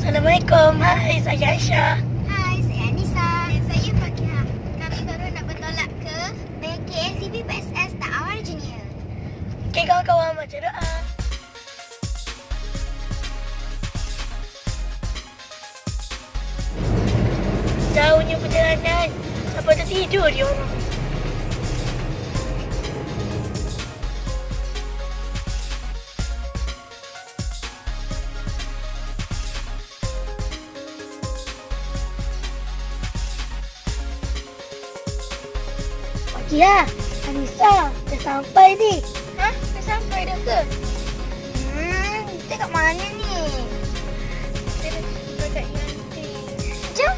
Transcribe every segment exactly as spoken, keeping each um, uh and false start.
Assalamualaikum. Hai, saya Aisyah. Hai, saya Anissa. Dan saya Fakihah. Kami baru nak bertolak ke K L C B P S S Ta'awar Junior. Okey, kawan-kawan, baca doa. Jauhnya perjalanan. Sampai tertidur dia orang. Ya, Anissa, dah sampai ni. Hah? Dah sampai dah ke? Hmm, kita kat mana ni? Kita dah sampai kat Yanti. Jom.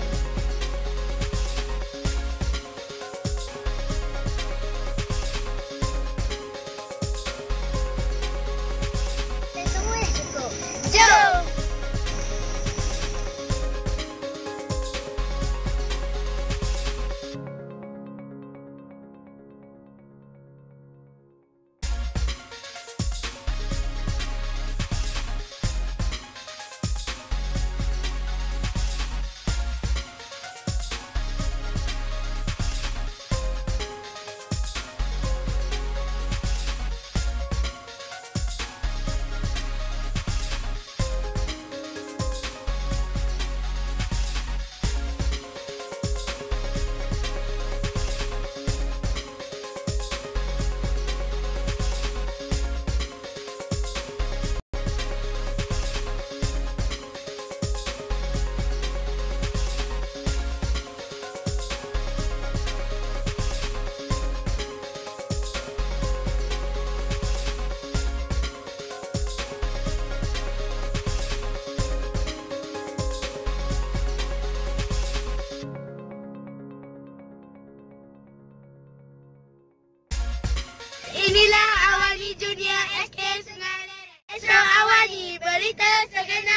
Dan semua dah cukup. Jom. Inilah Awani Junior S K Sungai Lere. Esok Awani berita segenap.